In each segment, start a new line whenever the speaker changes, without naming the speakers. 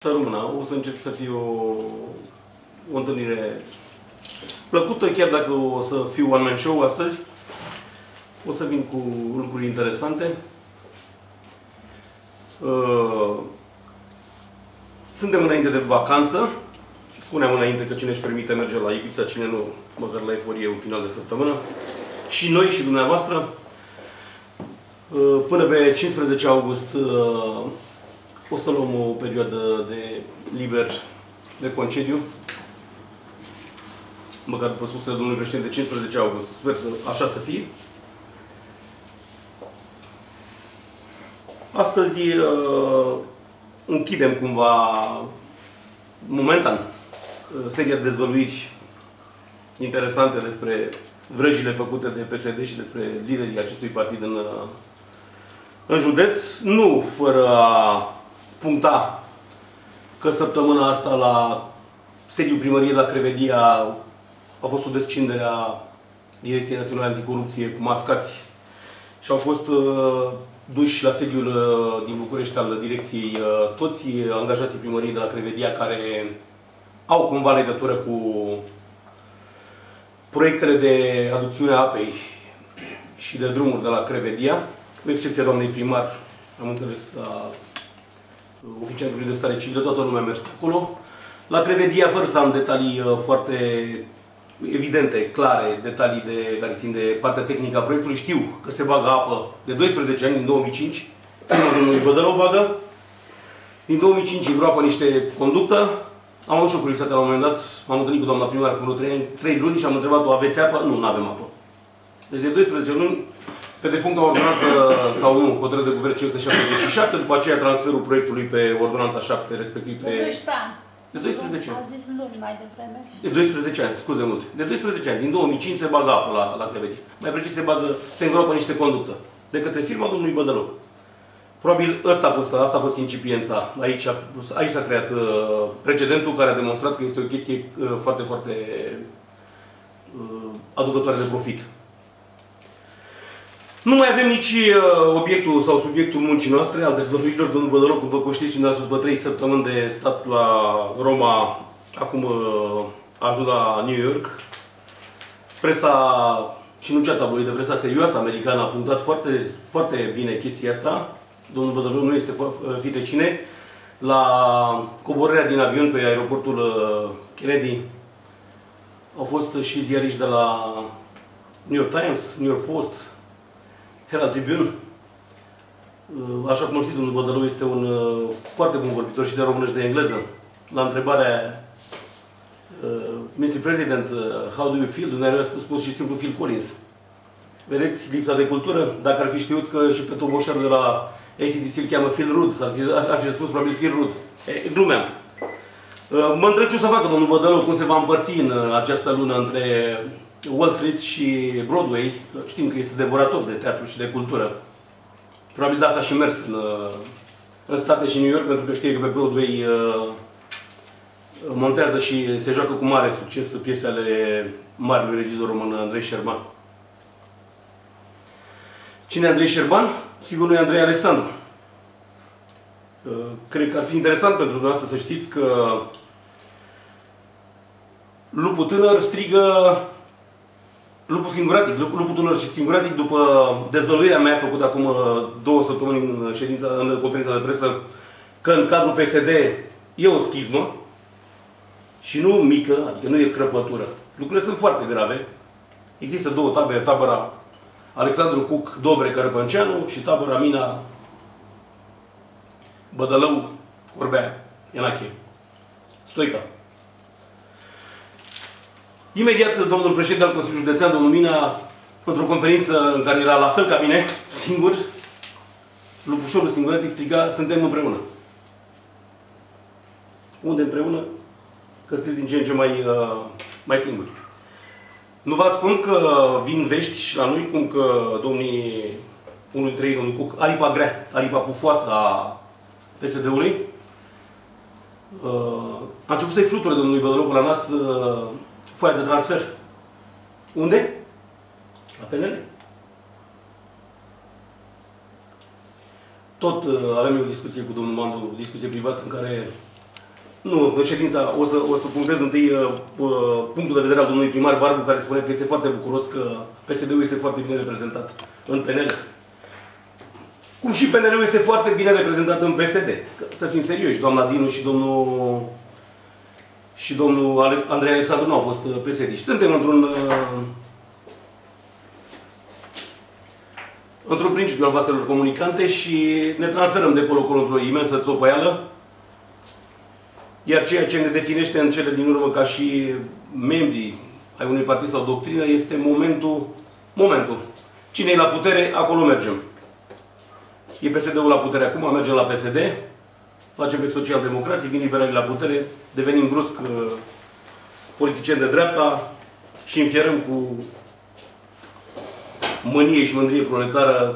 Rămână. O să încerc să fie o întâlnire plăcută, chiar dacă o să fiu one-man show astăzi. O să vin cu lucruri interesante. Suntem înainte de vacanță. Spuneam înainte că cine își permite merge la Ibiza, cine nu, măcar la eforie un final de săptămână. Și noi și dumneavoastră. Până pe 15 august o să luăm o perioadă de liber, de concediu. Măcar după spusele domnului președinte, 15 august. Sper să așa să fie. Astăzi închidem cumva, momentan, seria de dezvăluiri interesante despre vrăjile făcute de PSD și despre liderii acestui partid în județ. Nu fără a puncta că săptămâna asta la sediul primăriei la Crevedia a fost o descindere a Direcției Naționale Anticorupție cu mascați și au fost duși la sediul din București al direcției toți angajații primăriei de la Crevedia care au cumva legătură cu proiectele de aducțiune a apei și de drumuri de la Crevedia, cu excepția doamnei primar, am înțeles, a oficialului de stare civilă, toată lumea a mers acolo. La Crevedia, fără să am detalii foarte evidente, clare, detalii care țin de partea tehnică a proiectului, știu că se bagă apă de 12 ani, din 2005, domnului Bădălău bagă. Din 2005 îngroapă niște conductă. Am avut și o curiozitate la un moment dat, m-am întâlnit cu doamna primar cu vreo 3 luni și am întrebat-o, aveți apă? Nu, nu avem apă. Deci de 12 luni, pe defuncta ordonanță sau nu, hotărâre de guvern 577, după aceea transferul proiectului pe ordonanța 7, respectiv pe...
De 12 ani.
De 12 ani.
A zis luni mai devreme.
De 12 ani, scuze mult. De 12 ani. Din 2005 se bagă apă la Crevedia. Mai precis se îngropă niște conductă. De către firma domnului Bădălău. Probabil asta a fost incipiența. Aici s-a creat precedentul care a demonstrat că este o chestie foarte, foarte aducătoare de profit. Nu mai avem nici obiectul sau subiectul muncii noastre, al dezvăluirilor. Domnul Bădălău, după cum știți, după 3 săptămâni de stat la Roma, acum a ajuns la New York. Presa, și nu cea tabloidă, presa serioasă americană a punctat foarte, foarte bine chestia asta. Domnul Bădălău nu este fi de cine. La coborârea din avion pe aeroportul Kennedy au fost și ziariști de la New York Times, New York Post, Herald Tribune. Așa cum știți, domnul Bădălău este un foarte bun vorbitor și de română și de engleză. La întrebarea Mr. President, how do you feel? Dumnezeu a spus pur și simplu Phil Collins. Vedeți lipsa de cultură? Dacă ar fi știut că și pe toboșarul de la ACDC îl cheamă Phil Rudd, ar fi răspuns probabil Phil Rudd. Glumeam. Mă întreb ce o să facă domnul Bădălău, cum se va împărți în această lună între Wall Street și Broadway. Știm că este devorator de teatru și de cultură. Probabil de asta a și mers în state și New York, pentru că știe că pe Broadway montează și se joacă cu mare succes piese ale marelui regizor român Andrei Șerban. Cine e Andrei Șerban? Sigur nu e Andrei Alexandru. Cred că ar fi interesant pentru dumneavoastră să știți că lupul tânăr strigă lupul singuratic, lupul tânăr și singuratic, după dezvăluirea mea făcută acum 2 săptămâni în conferința de presă, că în cadrul PSD e o schismă și nu mică, adică nu e crăpătură. Lucrurile sunt foarte grave. Există 2 tabere, tabăra Alexandru Cuc, Dobre, Cărăpânceanu și tabăra Mina, Bădălău, Corbea, Ienache, Stoica. Imediat, domnul președinte al Consiliului Județean, domnul Mina, într-o conferință în care era la fel ca mine, singur, lupușorul singuratic striga, suntem împreună. Unde împreună? Că sunteți din ce în ce mai singuri. Nu vă spun că vin vești și la noi, cum că domnii, unul dintre ei, domnul Cuc, aripa grea, aripa pufoasă a PSD-ului, a început să-i fluture domnului Bădălău pe la nas foaia de transfer. Unde? La PNL. Tot avem o discuție cu domnul Mandu, o discuție privată în care Nu, în ședința o să punctez întâi punctul de vedere al domnului primar Barbu, care spune că este foarte bucuros că PSD-ul este foarte bine reprezentat în PNL. Cum și PNL-ul este foarte bine reprezentat în PSD. Să fim serioși, doamna Dinu și domnul Andrei Alexandru nu au fost PSD-iști. Suntem într-un principiu al vaselor comunicante și ne transferăm de colo-colo într-o imensă țopăială. Iar ceea ce ne definește în cele din urmă ca și membrii ai unui partid sau doctrină este momentul. Cine e la putere, acolo mergem. E PSD-ul la putere acum, mergem la PSD, facem pe social-democrații, vin liberalii la putere, devenim brusc politicieni de dreapta și înfierăm cu mânie și mândrie proletară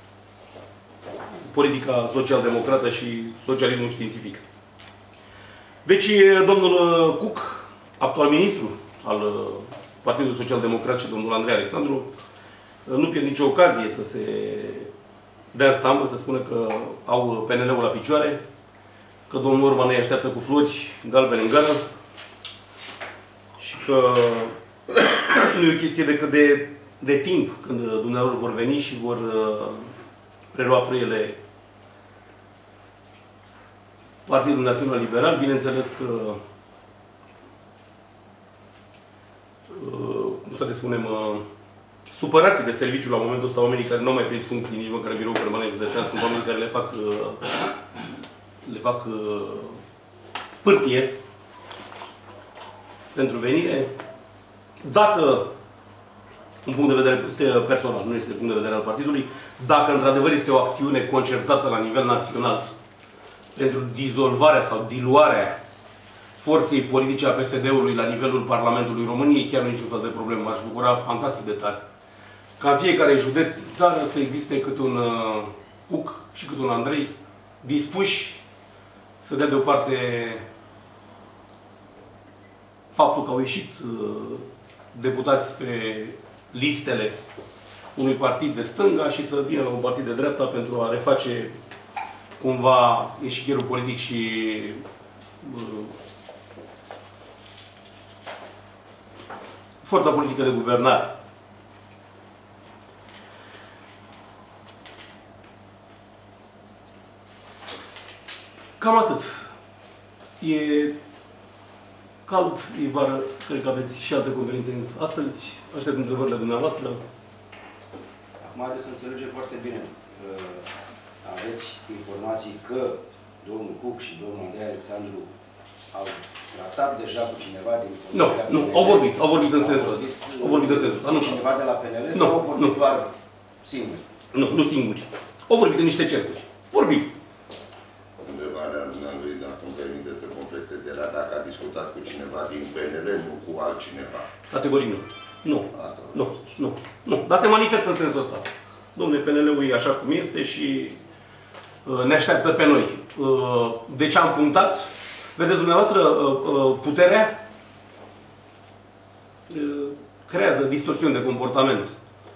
politica social-democrată și socialismul științific. Deci, domnul Cuc, actual ministru al Partidului Social-Democrat și domnul Andrei Alexandru, nu pierd nicio ocazie să se dea în stambă, să spună că au PNL-ul la picioare, că domnul Orban îi așteaptă cu flori galbene în gară și că nu e o chestie decât de timp când dumneavoastră vor veni și vor prelua frâiele Partidul Național Liberal. Bineînțeles că, cum să le spunem, supărații de serviciu la momentul ăsta, oamenii care nu au mai prins funcții, nici măcar birou permanent județean, sunt oameni care le fac pârtie pentru venire. Dacă, un punct de vedere personal, nu este punct de vedere al partidului, dacă într-adevăr este o acțiune concertată la nivel național pentru dizolvarea sau diluarea forței politice a PSD-ului la nivelul Parlamentului României, chiar nu niciun fel de problemă. M-aș bucura fantastic de tare. Ca în fiecare județ din țară să existe cât un Cuc și cât un Andrei dispuși să dea deoparte faptul că au ieșit deputați pe listele unui partid de stânga și să vină la un partid de dreapta pentru a reface cumva eșichierul politic și forța politică de guvernare. Cam atât. E cald, e vară, cred că aveți și alte conferințe astăzi. Aștept întrebările dumneavoastră.
Acum haideți să înțelegem foarte bine. Aveți informații că domnul Cuc și domnul Andrei Alexandru au tratat deja cu cineva din
PNL? Nu, au vorbit în sensul ăsta. Au vorbit în sensul ăsta.
Cu cineva de la PNL sau au vorbit doar singuri?
Nu singuri. Au vorbit în niște cercuri. Vorbim.
Întrebarea lui, dacă îmi permite să complete de la dacă a discutat cu cineva din PNL, nu cu altcineva.
Categoric nu. Nu. Dar se manifestă în sensul ăsta. Dom'le, PNL-ul e așa cum este și ne așteaptă pe noi. De ce am punctat? Vedeți dumneavoastră, puterea creează distorsiuni de comportament.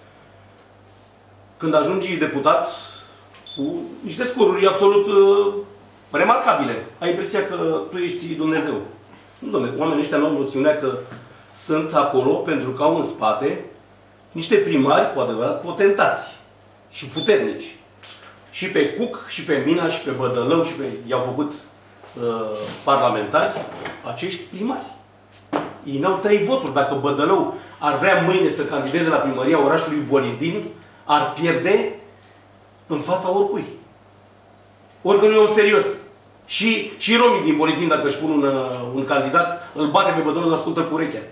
Când ajungi deputat cu niște scoruri absolut remarcabile, ai impresia că tu ești Dumnezeu. Nu, dom'le, oamenii ăștia nu au noțiunea că sunt acolo pentru că au în spate niște primari cu adevărat potentați și puternici. Și pe Cuc, și pe Mina, și pe Bădălău, și pe... i-au făcut parlamentari acești primari. Ei n-au 3 voturi. Dacă Bădălău ar vrea mâine să candideze la primăria orașului Bolindin, ar pierde în fața oricui. Oricărui om serios. Și romii din Bolindin, dacă își pun un candidat, îl bate pe Bădălău, îl ascultă cu urechea.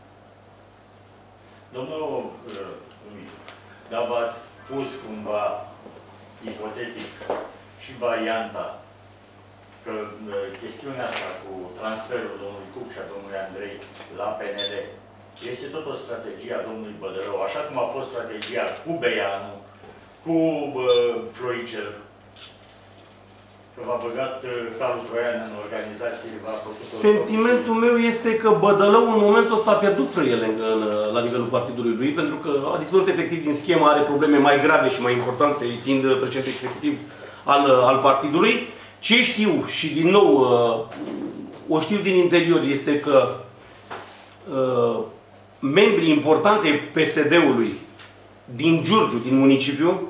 Domnul, da, v-ați pus cumva ipotetic și varianta că chestiunea asta cu transferul domnului Cuc și a domnului Andrei la PNL este tot o strategie a domnului Bădălău, așa cum a fost strategia cu Beianu, cu Floricel, că v-a băgat calul troian în organizație, v-a făcut...
Sentimentul meu este că Bădălău în momentul ăsta a pierdut frâiele la nivelul partidului lui, pentru că a dispărut efectiv din schemă, are probleme mai grave și mai importante, fiind președinte executiv al partidului. Ce știu și din nou o știu din interior este că membrii importanței PSD-ului din Giurgiu, din municipiu,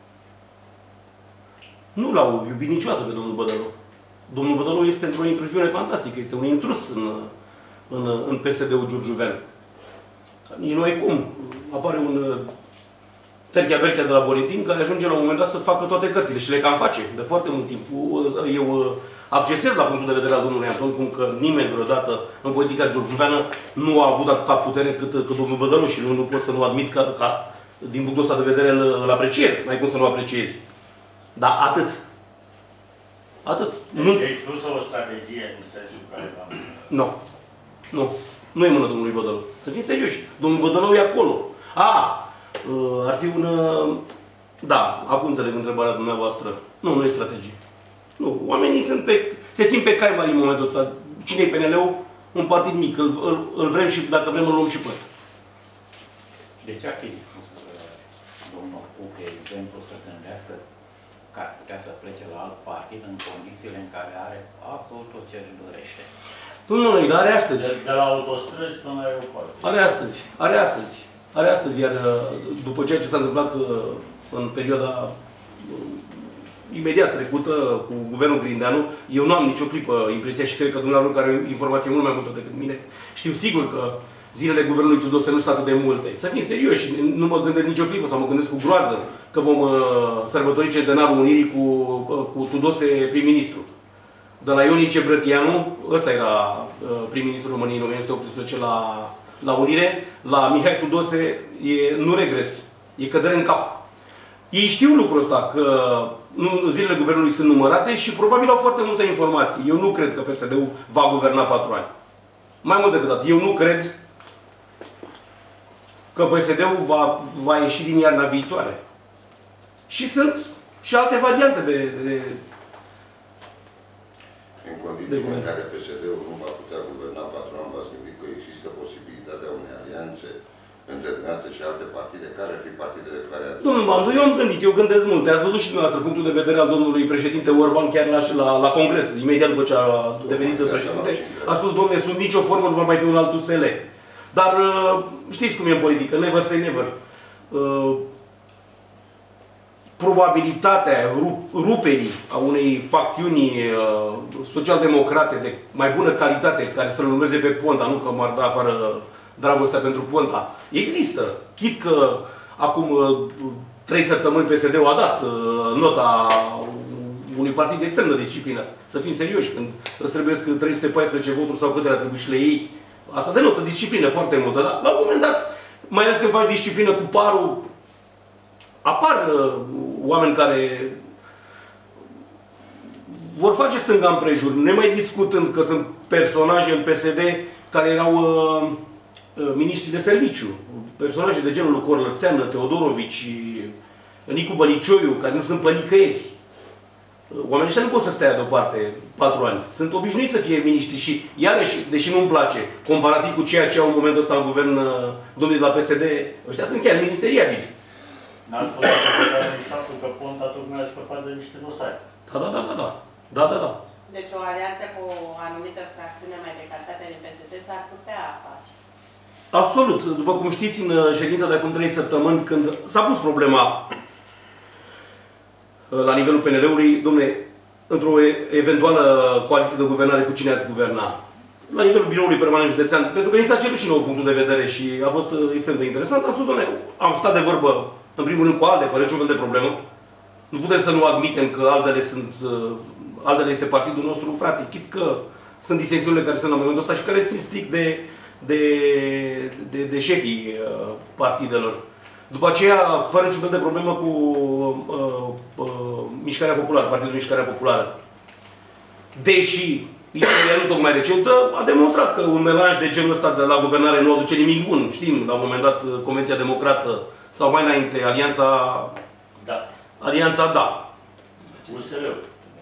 nu l-au iubit niciodată pe domnul Bădălău. Domnul Bădălău este într-o intruziune fantastică, este un intrus în PSD-ul giurgiuvean. Nici nu ai cum. Apare un Terchea-Berchea de la Borintin, care ajunge la un moment dat să facă toate cărțile și le cam face de foarte mult timp. Eu accesez la punctul de vedere al domnului Anton, cum că nimeni vreodată în politica giurgiuveană nu a avut atâta putere cât domnul Bădălău și nu pot să nu admit că din punctul ăsta de vedere îl apreciez. N-ai cum să nu apreciezi. Dar atât. Atât.
Deci ai spus o strategie în sensul care v-am...
Nu. Nu. Nu e mână domnului Bădălău. Să fim serioși. Domnul Bădălău e acolo. Ar fi un... Da, acum înțeleg întrebarea dumneavoastră. Nu, nu e strategie. Nu. Oamenii se simt pe cai mari în momentul ăsta. Cine e PNL-ul? Un partid mic. Îl vrem și, dacă vrem, îl luăm și pe ăsta.
De ce ar fi dispus domnul Cuc, de exemplu, să gândească că ar putea să plece la alt partid în condițiile în care are absolut tot ce își dorește?
Domnule, dar are astăzi.
De la autostrăzi până la aeroport.
Are astăzi. Are astăzi. Are astăzi. Iar după ceea ce s-a întâmplat în perioada imediat trecută cu guvernul Grindeanu, eu nu am nicio clipă impresia și cred că dumneavoastră care are informație mult mai multă decât mine, știu sigur că zilele guvernului Tudose nu sunt atât de multe. Să fim serioși, nu mă gândesc nicio clipă sau mă gândesc cu groază că vom sărbători centenarul Unirii cu Tudose prim-ministru. De la Ionice Brătianu, ăsta era prim-ministrul României în 1918 la Unire, la Mihai Tudose nu regres, e cădere în cap. Ei știu lucrul ăsta, că zilele guvernului sunt numărate și probabil au foarte multe informații. Eu nu cred că PSD-ul va guverna 4 ani. Mai mult decât atât, eu nu cred că PSD-ul va ieși din iarna viitoare. Și sunt și alte variante
În condițiile în care PSD-ul nu va putea guverna 4 ani, v-ați gândit că există posibilitatea unei alianțe între dumneavoastră și alte partide? Care ar fi partidele care ar...
Domnul Bandu, eu am gândit, eu gândesc multe. Ați văzut și dumneavoastră punctul de vedere al domnului președinte Orban chiar la Congres, imediat după ce a devenit președinte. A spus, domnule, sub nicio formă nu va mai fi un alt USL. Dar știți cum e în politică, never say never. Probabilitatea ruperii a unei facțiuni social-democrate de mai bună calitate, care să-l urmeze pe Ponta, nu că m-ar da afară dragostea pentru Ponta, există. Chit că acum 3 săptămâni PSD-ul a dat nota unui partid extrem de disciplinat. Să fim serioși, când îți trebuie 314 voturi sau câte ar trebui și le iei, asta denotă disciplină foarte multă, dar la un moment dat, mai ales când faci disciplină cu parul, apar oameni care vor face stânga împrejur, nemai discutând că sunt personaje în PSD care erau miniștri de serviciu, personaje de genul Corlățeană, Teodorovici, Nicu Bănicioiu, care nu sunt pe nicăieri. Oamenii ăștia nu pot să stea deoparte 4 ani. Sunt obișnuiți să fie miniștri și, iarăși, deși nu-mi place, comparativ cu ceea ce au în momentul ăsta în guvern domnii de la PSD, ăștia sunt chiar ministeriabili.
N-ați spus nici faptul că Ponta tocmai a scăpat de niște dosare.
Da.
Deci o alianță cu o anumită fracțiune mai de calitate din PSD s-ar putea face.
Absolut. După cum știți, în ședința de acum 3 săptămâni, când s-a pus problema la nivelul PNL-ului, dom'le, într-o eventuală coaliție de guvernare, cu cine ați guverna? La nivelul biroului permanent județean, pentru că ni s-a cerut și nouă punctul de vedere și a fost extrem de interesant, am spus, dom'le, am stat de vorbă, în primul rând, cu ALDE, fără niciun fel de problemă. Nu putem să nu admitem că ALDE este partidul nostru, frate, chit că sunt disensiunile care sunt la momentul ăsta și care țin strict de șefii partidelor. După aceea, fără niciun fel de problemă cu Mișcarea Populară, Partidul Mișcarea Populară. Deși istoria nu tocmai recentă a demonstrat că un melanj de genul ăsta de la guvernare nu aduce nimic bun. Știm, la un moment dat, Convenția Democrată sau mai înainte, Alianța Da.
USL-ul.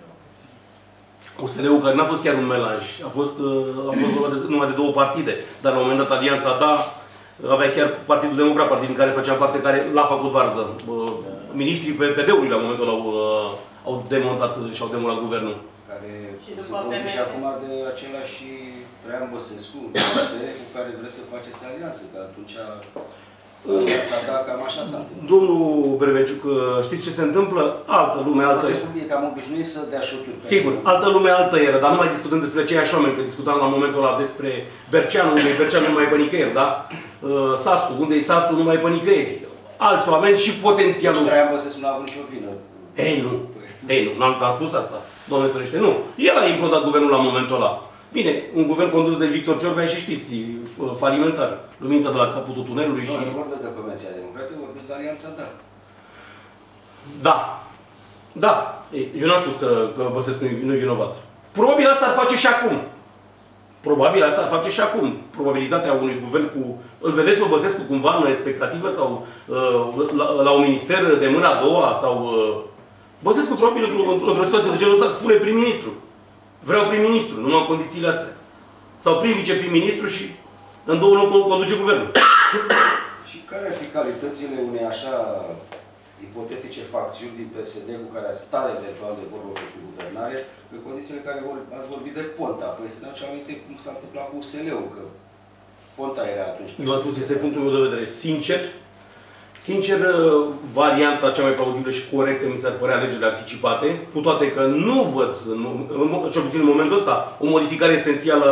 USL-ul care n-a fost chiar un melanj. A fost numai de 2 partide. Dar la un moment dat Alianța Da avea chiar Partidul Democrat, partidul în care făceam parte, care l-a făcut varză. Ministrii PD-ului la momentul au demontat și au demolat guvernul.
Care
Și
se
după
vorbi
PMP.
și acum de același Traian Băsescu, cu care vreți să faceți alianță, că atunci alianța ta cam așa s-a întâmplat.
Domnul Brevenciuc, știți ce se întâmplă? Altă lume, altă...
Băsescu e cam obișnuit să dea șuturi.
Sigur, altă lume, altă eră, dar nu mai discutăm despre aceiași oameni, că discutam la momentul ăla despre Berceanu, unde e Berceanu nu mai e pe nicăieri, da? Sasu, unde e Sasu nu mai e pe nicăieri. Alți oameni și potențialul...
Deci Traian Băsescu n-a avut nicio vină.
Ei, nu. Ei, nu. N-am spus asta. Doamne ferește, nu. El a implodat guvernul la momentul ăla. Bine, un guvern condus de Victor Ciorbea și știți, falimentar. Lumința de la capătul tunelului și...
Nu vorbesc de Convenția Democratică, vorbesc de Alianța Ta.
Da. Da. Eu n-am spus că Băsescu nu-i vinovat. Probabil asta ar face și acum. Probabil asta ar face și acum. Probabilitatea unui guvern cu... Îl vedeți pe Băsescu cumva în expectativă sau la un minister de mâna a doua sau... Băsescu probabil într-o situație de genul ăsta spune prim-ministru. Vreau prim-ministru, numai în condițiile astea. Sau prim-viceprim-ministru și în 2 luni conduce guvernul.
Și care ar fi calitățile unei așa ipotetice facțiuni din PSD cu care ați sta eventual de vorbă pentru guvernare, în condițiile în care ați vorbit de Ponta? Păi să ne aducem aminte cum s-a întâmplat cu USL-ul, că Ponta era atunci.
Eu v-am spus, este punctul meu de vedere. Sincer, varianta cea mai plauzibilă și corectă mi s-ar părea alegerile anticipate, cu toate că nu văd, cel puțin în momentul ăsta, o modificare esențială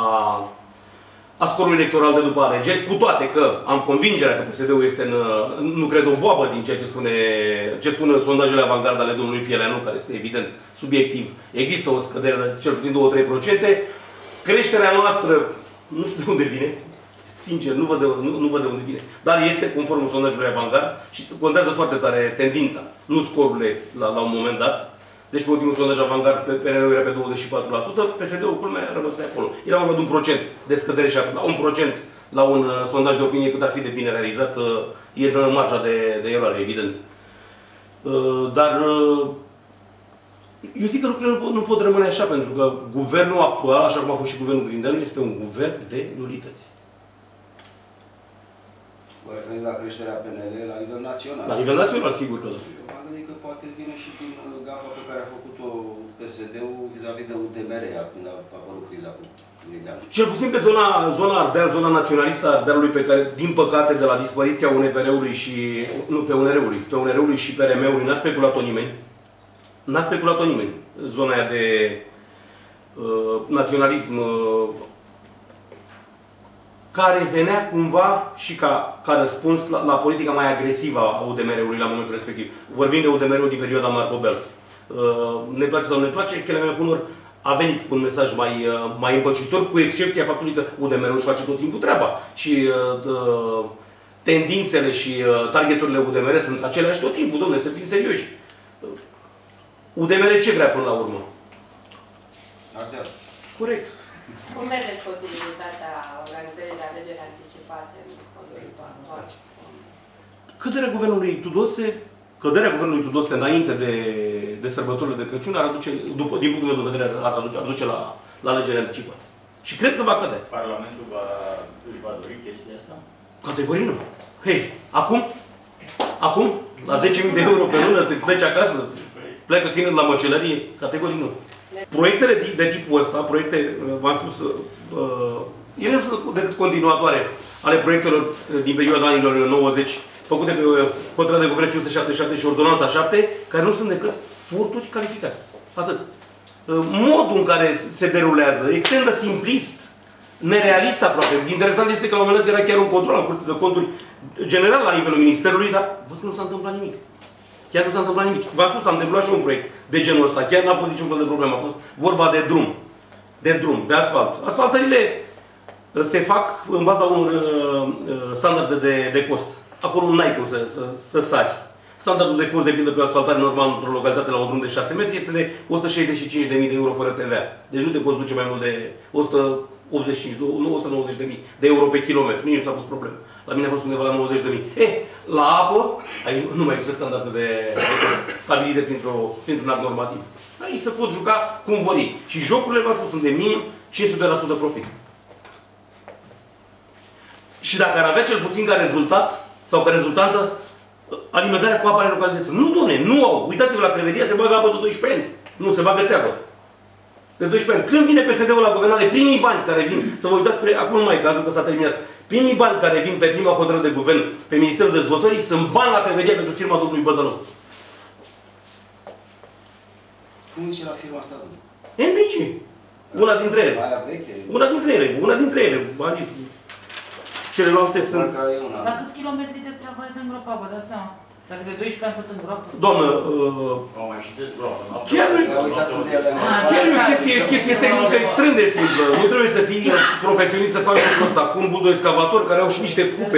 a scorului electoral de după alegeri, cu toate că am convingerea că PSD-ul este nu cred, o boabă din ceea ce spun sondajele avangard ale domnului Pieleanu, care este evident subiectiv. Există o scădere de cel puțin 2-3%. Creșterea noastră, nu știu de unde vine, sincer, nu văd de unde vine. Dar este conform sondajului avangard și contează foarte tare tendința, nu scorurile la un moment dat. Deci, pe ultimul sondaj avangard, PNL-ul era pe 24%, PSD-ul, culmea, rămâne acolo. Era vorba de 1% de scădere și la 1% la un sondaj de opinie cât ar fi de bine realizat, e în marja de eroare, evident. Dar eu zic că lucrurile nu pot rămâne așa, pentru că guvernul actual, așa cum a fost și guvernul Grindeanu, este un guvern de nulități.
Vă referiți la creșterea PNL la nivel național?
La nivel național, sigur că da.
Eu m-am gândit că poate vine și din gafa pe care a făcut-o PSD-ul vis-a-vis de UDMR, când a apărut criza cu Grindeanu.
Cel puțin pe zona Ardeal, zona naționalistă a Ardealului, pe care, din păcate, de la dispariția UNPR-ului și... nu, pe UNR-ului și PRM-ului n-a speculat-o nimeni. N-a speculat-o nimeni. Zona aia de naționalism care venea cumva și ca răspuns la politica mai agresivă a UDMR-ului la momentul respectiv. Vorbim de UDMR-ul din perioada Marco Bel. Ne place sau nu ne place, Kelemen a venit cu un mesaj mai împăcitor, cu excepția faptului că UDMR-ul își face tot timpul treaba. Și tendințele și targeturile UDMR sunt aceleași tot timpul, domnule, să fim serioși. UDMR ce vrea până la urmă?
Ardeal.
Corect.
Cum vedeți posibilitatea organizării de alegeri anticipate în contul?
Căderea guvernului Tudose înainte de sărbătorile de Crăciun ar aduce, din punctul meu de vedere, ar aduce la alegeri anticipate. Și cred că va cădea.
Parlamentul își va dori chestia asta?
Categoric nu. Hei, acum, la 10.000 de euro pe lună, te pleci acasă, plecă câinele la măcelărie, categoric nu. Proiectele de tipul ăsta, v-am spus, ele nu sunt decât continuatoare ale proiectelor din perioada anilor 90, făcute pe contract de guvern 577 și ordonanța 7, care nu sunt decât furturi calificate. Atât. Modul în care se derulează, extrem de simplist, nerealist aproape. Interesant este că la un moment dat era chiar un control al Curții de Conturi general la nivelul Ministerului, dar văd că nu s-a întâmplat nimic. Chiar nu s-a întâmplat nimic. V-am spus, am derulat și un proiect de genul ăsta. Chiar n-a fost niciun fel de problemă. A fost vorba de drum. De asfalt. Asfaltările se fac în baza unor standarde de cost. Acolo n-ai cum să sari. Standardul de cost de pildă pe o asfaltare normal într-o localitate la un drum de 6 metri este de 165.000 de euro fără TVA. Deci nu te poți duce mai mult de 190.000 de euro pe kilometru. Nici nu s-a pus problemă. La mine a fost undeva la 90.000. La apă, aici nu mai există standarde de stabilite printr-un act normativ. Aici se pot juca cum vor ei. Și jocurile, v-am spus, sunt de minim 500% profit. Și dacă ar avea cel puțin ca rezultat, sau ca rezultantă, alimentarea cu apă ale localității. Nu, domne, nu au. Uitați-vă la Crevedia, se bagă apă de 12 ani. Nu, se bagă țeapă. De 12 ani. Când vine PSD-ul la guvernare, primii bani care vin, să vă uitați, acum nu mai e cazul că s-a terminat, primii bani care vin pe prima hotărâre de guvern, pe Ministerul Dezvoltării, sunt bani la Crevedia pentru firma domnului Bădălău.
Cum zice la firma asta, domnule?
NBC. Una dintre ele.
Aia veche?
Una dintre ele. A zis, celelalte sunt...
Dar câți kilometri de țeapă de îngropat, vă dați seama? Dacă de 12 ani tot îngroapă?
Doamnă,
Au mai și dezgroapă.
chiar nu e chestie tehnică extrem de simplă. Nu trebuie să fii profesionist să faci lucrul ăsta. Cu un buldoescavator care au și niște cupe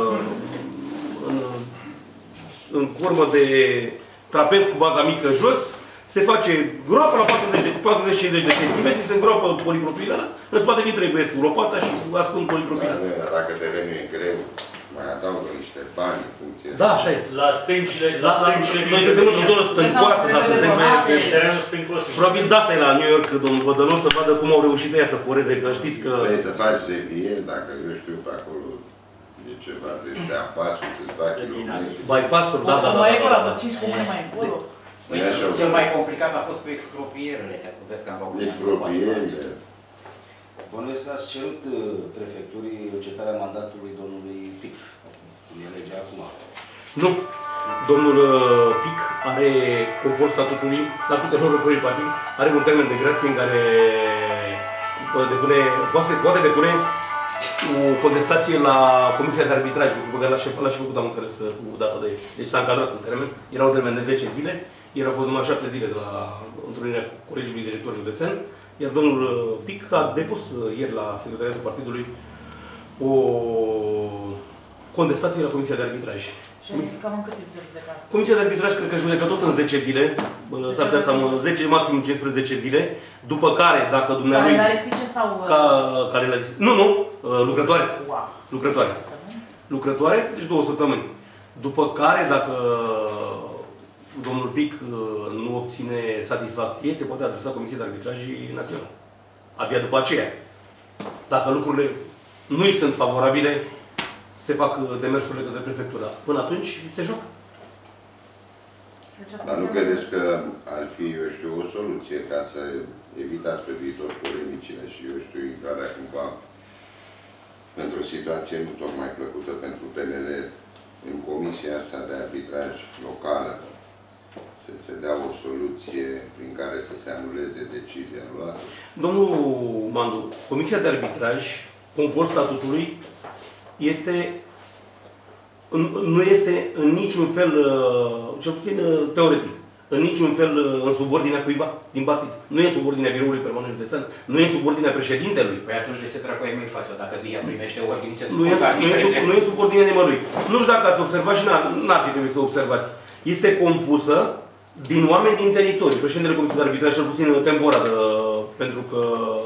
în formă de trapez cu baza mică jos, se face groapă la 40-50 de centimetri, se îngroapă polipropilana, în spate vii trebuie cu lopata și ascund polipropilana.
Dacă terenul e greu, mai adaugă niște bani în funcție.
Da, așa este.
La stâncile...
Noi suntem într-o zonă stâncoasă, dar suntem pe...
Terenul stâncos.
Probabil de asta e la New York, domnul Bădălău, să vadă cum au reușit ea să foreze, că știți că...
Vrei să faci zevieri, dacă eu știu pe acolo e ceva, trebuie să te apaci cu câțiva kilometri.
Bypass-uri, da.
Mai e pe la 5 comune mai încolo.
Cel mai complicat a fost cu expropierile, te puteți că am făcut.
Expropierile.
Bănuiesc că ați cerut prefecturii încetarea mandatului domnului Pic. Cum e legea acum.
Nu. Domnul Pic are, conform statutelor oricărui partid, are un termen de grație în care poate depune o contestație la Comisia de Arbitraj, lucru pe care l-a și făcut, am înțeles, cu data de... Deci s-a încadrat în termen. Era un termen de 10 zile, iar au fost numai 7 zile de la întrunirea Colegiului Director Județean, iar domnul Pic a depus ieri la Secretariatul Partidului o contestație la Comisia de Arbitraj.
Și cam în cât timp se judecă asta?
Comisia de Arbitraj cred că judecă tot în 10 zile, s-ar putea să am 10, maxim 15 zile, după care, dacă dumnealui...
Calendaristice sau...
Calendaristice. Nu, lucrătoare.
Wow.
Lucrătoare. Lucrătoare, deci 2 săptămâni. După care, dacă domnul Pic nu obține satisfacție, se poate adresa Comisiei de Arbitraj Național. Abia după aceea. Dacă lucrurile nu îi sunt favorabile, se fac demersurile către prefectura. Până atunci se joacă.
Dar nu credeți că ar fi, eu știu, o soluție ca să evitați pe viitor polemicile și, eu știu, intrarea cumva într-o situație nu tocmai plăcută pentru PNL în comisia asta de arbitraj locală, să se dea o soluție prin care să se anuleze decizia luată?
Domnul Mandu, Comisia de Arbitraj, conform statutului, nu este în niciun fel, cel puțin teoretic, în niciun fel în subordinea cuiva din partid. Nu e în subordinea biroului permanent județean, nu e în subordinea președintelui.
Păi atunci de ce dracu ai mai face-o? Dacă ea primește ordine, ce
nu e în subordinea nimănui. Nu știu dacă ați observat și n-ar fi trebuit să observați. Este compusă din oameni din teritoriu. Președintele Comisiei de Arbitraj, cel puțin temporar, pentru că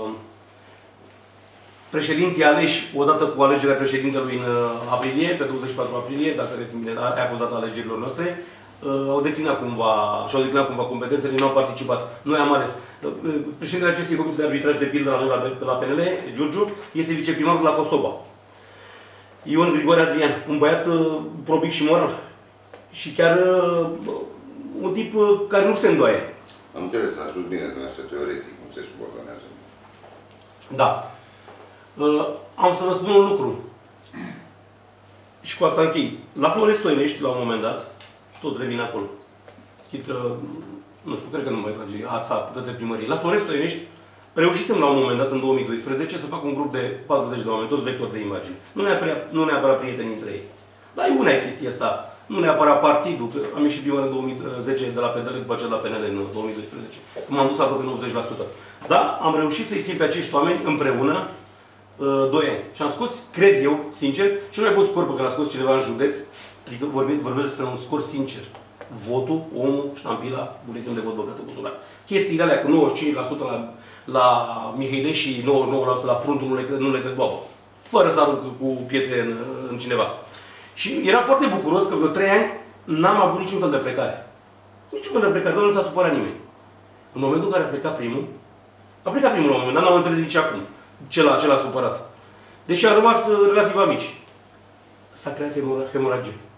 președinții aleși odată cu alegerea președintelui în aprilie, pe 24 aprilie, dacă rețin bine, aia a fost data alegerilor noastre, și-au declinat cumva competențele, nu au participat. Noi am ales. Președintele acestei comisii de arbitraj, de pildă la noi la PNL, Giurgiu, este viceprimarul la Kosoba. Ion Grigore Adrian, un băiat probic și moral. Și chiar un tip care nu se îndoaie.
Am înțeles, a spus bine, dumneavoastră, teoretic, nu se subordonează.
Da. Am să vă spun un lucru. Și cu asta închei. La Florestoinești, la un moment dat, tot revin acolo. Chit că, nu știu, cred că nu mai trage ața către primărie. La Florestoinești, reușisem la un moment dat, în 2012, să fac un grup de 40 de oameni, toți vectori de imagini. Nu neapărat prieteni între ei. Dar e una e chestia asta. Nu neapărat partidul, că am ieșit primar în 2010 de la PNL, după aceea de la PNL în 2012. M-am dus aproape 90%. Dar am reușit să-i țin pe acești oameni împreună 2 ani. Și am scos, cred eu, sincer, cel mai bun scor pe care l-a scos cineva în județ, adică vorbesc despre un scor sincer. Votul, omul, ștampila, buletinul de vot băgat în buzunar. Chestiile alea cu 95% la Mihaile și 99% la Pruntul nu le cred boabă. Fără să arunc cu pietre în cineva. Și eram foarte bucuros că vreo 3 ani n-am avut niciun fel de plecare. Niciun fel de plecare, nu s-a supărat nimeni. În momentul în care a plecat primul la un moment dat, n-am înțeles nici acum ce l-a supărat. Deși a rămas relativ amici. S-a creat hemoragie.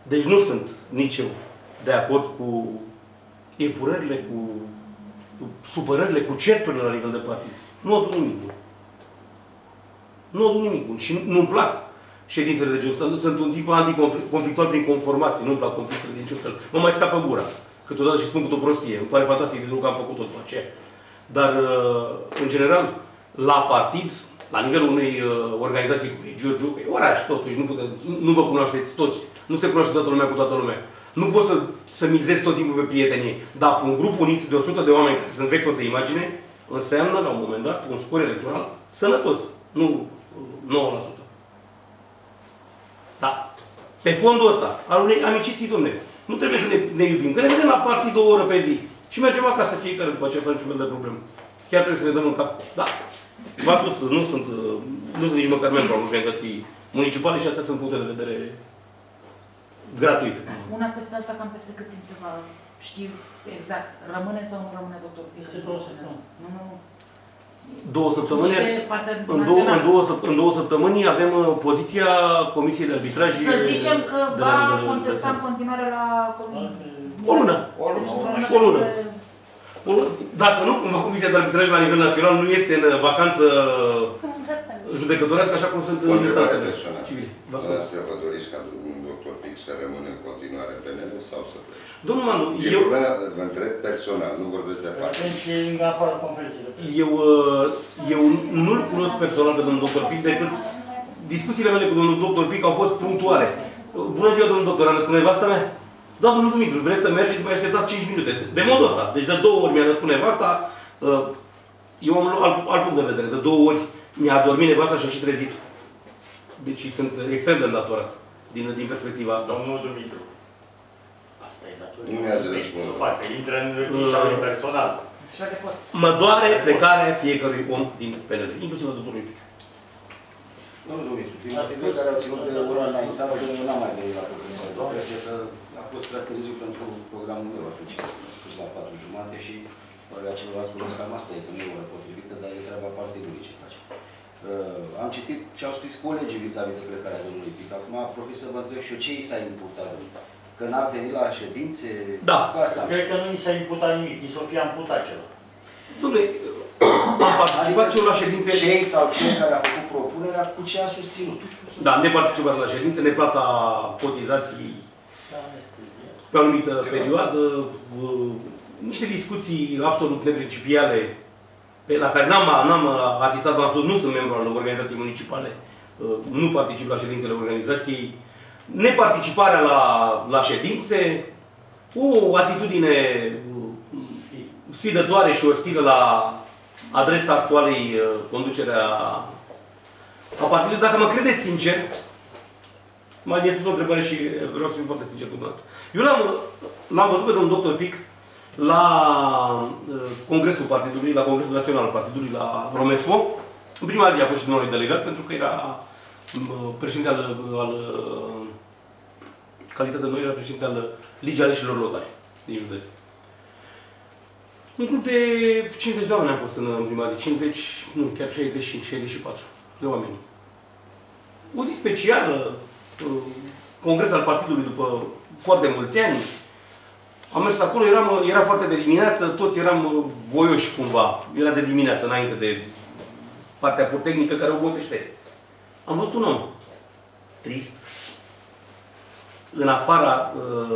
Deci nu sunt nici eu de acord cu epurările, cu supărările, cu certurile la nivel de partid. Nu aduc nimic bun. Nu aduc nimic bun. Și nu-mi plac ședințele de genul ăsta. Sunt un tip anticonflictual prin conformație. Nu-mi plac conflictele din niciun fel. Mă mai scapă gura. Câteodată și spun cât o prostie. Îmi pare fantastic de lucru că am făcut-o după aceea. Dar, în general, la partid, la nivelul unei organizații cum e Giurgiu, că e oraș totuși, nu vă cunoașteți toți. Nu se cunoaște toată lumea cu toată lumea. Nu poți să mizezi tot timpul pe prietenie. Dar un grup unit de 100 de oameni care sunt vectori de imagine, înseamnă, la un moment dat, un scor electoral sănătos. Nu 9%. Da. Pe fondul ăsta, al unei amiciții, domne, nu trebuie să ne iubim. Că ne vedem la partid 2 ore pe zi. Și mergem acasă fiecare după aceea, fără niciun fel de problemă. Chiar trebuie să ne dăm în cap. Da. V-am spus, nu sunt nici măcar membru al organizației municipale și astea sunt puncte de vedere gratuite.
Una peste alta, cam peste cât timp se va ști exact? Rămâne sau nu rămâne doctor?
Este 2 săptămâni.
Nu.
2 săptămâni. În 2 săptămâni avem poziția Comisiei de Arbitraj.
Să zicem că va contesta în continuare la
o lună. O lună. Dacă nu, cumva Comisia de Arbitraj la nivel național nu este în vacanță judecătorească, așa cum sunt în instanțele civile.
Vă doriți ca un doctor Pic să rămână în continuare în PNL sau să plece?
Domnul Mandu,
vă întreb personal, nu vorbesc de parte.
Atunci e în afara conferinței.
Eu nu-l cunosc personal pe domnul doctor Pic, decât discuțiile mele cu domnul doctor Pic au fost punctuale. Bună ziua, domnul doctor, am răspuns nevasta mea? Da, domnul Dumitru, vreți să mergeți să mai așteptați 5 minute. De modul ăsta. Deci de 2 ori mi-a răspuns nevasta. Eu am alt punct de vedere. De 2 ori mi-a dormit nevasta și a și trezit. Deci sunt extrem de îndatorat din perspectiva asta.
Domnul Dumitru. Asta e datoria.
Nu mi-ați răspuns.
Să facă, intră în fișa lui personal.
Fișa de post.
Mă doare plecarea fiecărui om din PNL, inclusiv a doctorului Pic.
Domnul Dumitru, din motivele care au ținut de ora înaintată, n-am mai venit la conferința de presie, că a fost prea târziu pentru programul meu, atunci am spus la 4:30 și părerea celor a spus că cam asta e, că nu e ora potrivită, dar e treaba partidului ce face. Am citit ce au scris colegii vis-a-vis de plecarea domnului Pic. Acum, profesor, să vă întreb și eu ce i s-a imputat? Că n-a venit la ședințe?
Da.
Cred că nu i s-a imputat nimic, i s-o fi amputat ceva.
Dom'le, am participat și eu la ședințe.
Cei sau cei care au făcut propunerea, cu ce a susținut?
Da, neparticipat la ședințe, neplata cotizații pe o anumită perioadă, niște discuții absolut neprincipiale la care n-am asistat, v-am spus, nu sunt membru al organizației municipale, nu particip la ședințele organizației, neparticiparea la ședințe, o atitudine sfidătoare și ostilă la adresa actualei conducere a partidului. Dacă mă credeți sincer, mai mi-a spus o întrebare și vreau să fiu foarte sincer cu dumneavoastră. Eu l-am văzut pe domnul doctor Pic la Congresul Partidului, la Congresul Național al Partidului, la Romesfo. În prima zi a fost și domnul delegat, pentru că era președinte al calitatea noi, era președinte al Ligii Aleșilor Locale din județ. Un grup de 50 de oameni am fost în prima zi, 50, nu, chiar 65, 64 de oameni. O zi specială, congres al partidului după foarte mulți ani. Am mers acolo, era foarte de dimineață, toți eram voioși cumva. Era de dimineață, înainte de partea tehnică care obosește. Am văzut un om trist. În afara...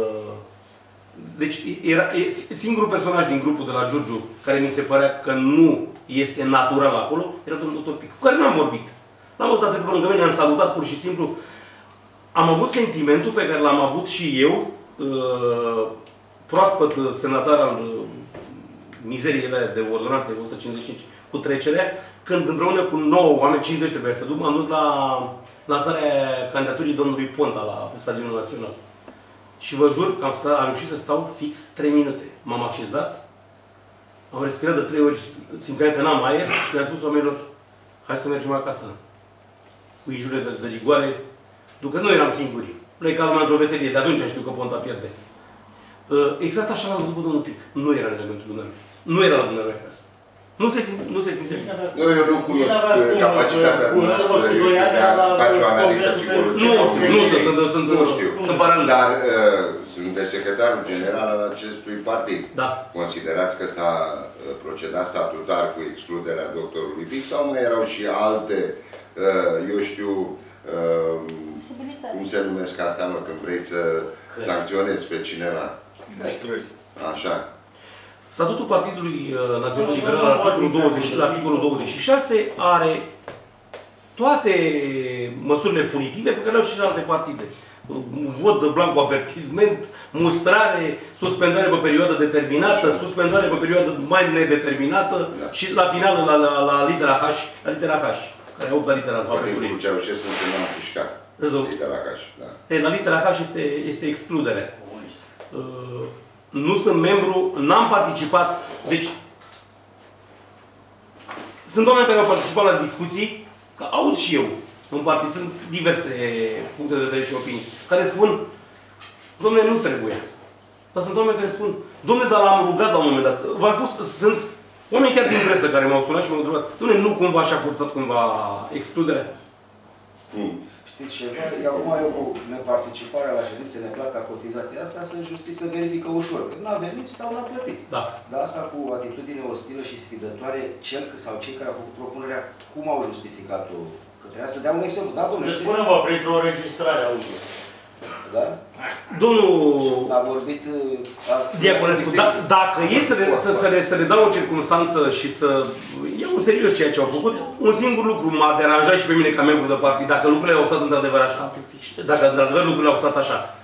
Deci era singurul personaj din grupul de la Giurgiu care mi se părea că nu este natural acolo, era domnul doctor Pic, cu care n-am vorbit. L-am văzut atât pe lângă mine, am salutat pur și simplu. Am avut sentimentul pe care l-am avut și eu, proaspăt semnatar al mizeriei de ordonanțe 155 cu trecerea, când împreună cu 9 oameni, 50 trebuie să duc, m-am dus la lansarea candidaturii domnului Ponta la Stadionul Național. Și vă jur că am reușit să stau fix 3 minute. M-am așezat, am respirat de 3 ori, simțeam că n-am aer și le-am spus oamenilor, hai să mergem acasă. Cu ijure de rigoare, că nu eram singuri. Pleca lumea într-o veselie, de atunci știu că Ponta pierde. Exact așa l-am văzut pe domnul Pic. Nu era în elementul dumneavoastră. Nu era la dumneavoastră acasă. Nu se simțește.
Eu nu cunosc capacitatea noastră de a face o analiză psihologică. Nu știu. Dar sunteți secretarul general al acestui partid.
Da.
Considerați că s-a procedat statutar cu excluderea doctorului Pic sau mai erau și alte, eu știu, cum se numesc asta, mă, când vrei să sancționezi pe cineva? Așa.
Statutul Partidului Național Liberal, la articolul 26, are toate măsurile punitive pe care le au și în alte partide. Vot de blanc cu avertisment, mustrare, suspendare pe perioadă determinată, suspendare pe perioadă mai nedeterminată și la final la litera H, care au la litera alfabetului.
Cu Ceaușescu nu se m-a pușcat. Litera H, da.
La litera H este excludere. Nu sunt membru, n-am participat. Deci, sunt oameni care au participat la discuții, că aud și eu în partid, sunt diverse puncte de vedere și opinii, care spun, dom'le, nu trebuie. Dar sunt oameni care spun, dom'le, dar l-am rugat la un moment dat. V-am spus, sunt oameni chiar din presă care m-au sunat și m-au întrebat, dom'le, nu cumva și-a forțat cumva excluderea?
Știți ceva? Acum eu cu neparticiparea la ședințe, neplata cotizației asta, se verifică ușor. Că n-a venit sau n-a plătit.
Da.
Dar asta cu atitudine ostilă și sfidătoare, cel sau cei care au făcut propunerea, cum au justificat-o? Că trebuia să dea un exemplu. Da, domnule?
Spune-mă, printr-o înregistrare audio.
Da?
Domnul
a vorbit
Diaconescu, dacă e să le dau o circunstanță și să iau în serios ceea ce au făcut, un singur lucru m-a deranjat și pe mine ca membru de partid, dacă lucrurile au stat într-adevăr așa. Dacă într-adevăr lucrurile au stat așa.